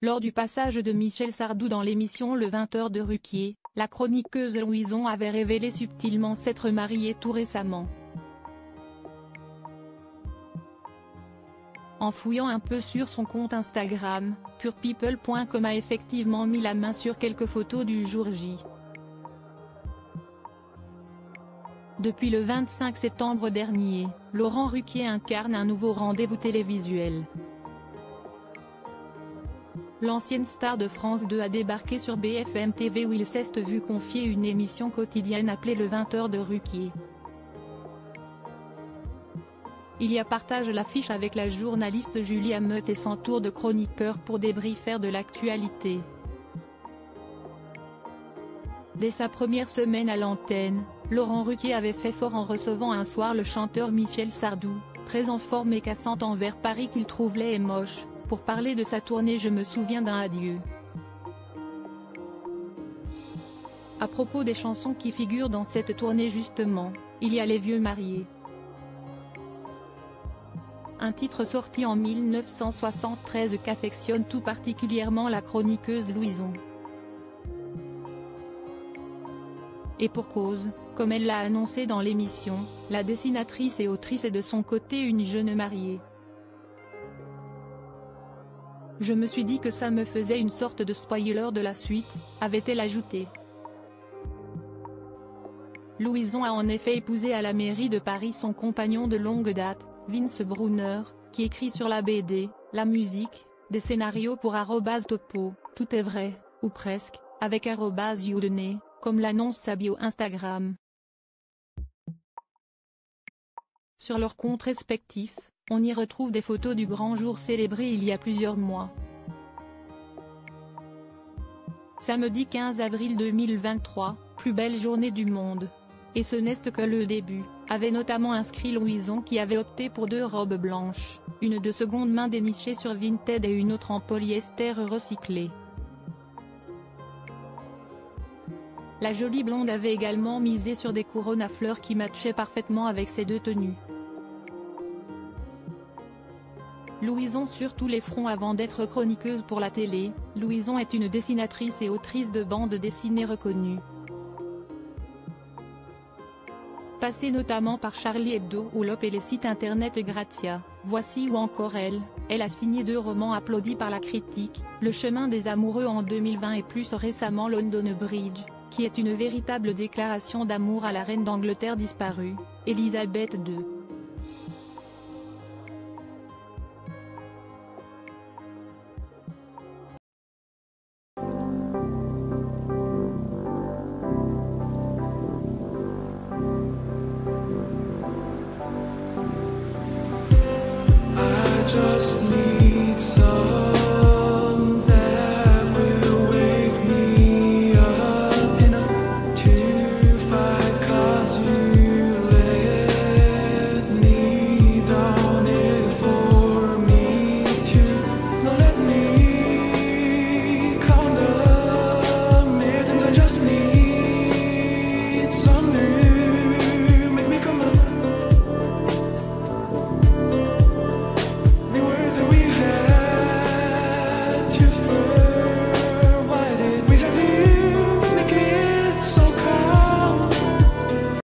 Lors du passage de Michel Sardou dans l'émission Le 20h de Ruquier, la chroniqueuse Louison avait révélé subtilement s'être mariée tout récemment. En fouillant un peu sur son compte Instagram, purepeople.com a effectivement mis la main sur quelques photos du jour J. Depuis le 25 septembre dernier, Laurent Ruquier incarne un nouveau rendez-vous télévisuel. L'ancienne star de France 2 a débarqué sur BFM TV où il s'est vu confier une émission quotidienne appelée Le 20h de Ruquier. Il y partage l'affiche avec la journaliste Julie Hameut et s'entoure de chroniqueurs pour débriefer de l'actualité. Dès sa première semaine à l'antenne, Laurent Ruquier avait fait fort en recevant un soir le chanteur Michel Sardou, très en forme et cassant envers Paris qu'il trouve laid et moche, pour parler de sa tournée Je me souviens d'un adieu. À propos des chansons qui figurent dans cette tournée justement, il y a Les Vieux Mariés. Un titre sorti en 1973 qu'affectionne tout particulièrement la chroniqueuse Louison. Et pour cause, comme elle l'a annoncé dans l'émission, la dessinatrice et autrice est de son côté une jeune mariée. Je me suis dit que ça me faisait une sorte de spoiler de la suite, avait-elle ajouté. Louison a en effet épousé à la mairie de Paris son compagnon de longue date, Vince Brunner, qui écrit sur la BD, la musique, des scénarios pour @topo, tout est vrai, ou presque, avec @Youdenay, comme l'annonce sa bio Instagram. Sur leurs comptes respectifs, on y retrouve des photos du grand jour célébré il y a plusieurs mois. Samedi 15 avril 2023, plus belle journée du monde. Et ce n'est que le début, avait notamment inscrit Louison qui avait opté pour 2 robes blanches, une de seconde main dénichée sur Vinted et une autre en polyester recyclé. La jolie blonde avait également misé sur des couronnes à fleurs qui matchaient parfaitement avec ses 2 tenues. Louison sur tous les fronts. Avant d'être chroniqueuse pour la télé, Louison est une dessinatrice et autrice de bandes dessinées reconnue. Passée notamment par Charlie Hebdo ou L'Op et les sites internet Grazia, Voici ou encore elle a signé 2 romans applaudis par la critique, Le chemin des amoureux en 2020 et plus récemment London Bridge, qui est une véritable déclaration d'amour à la reine d'Angleterre disparue, Elisabeth II. Just need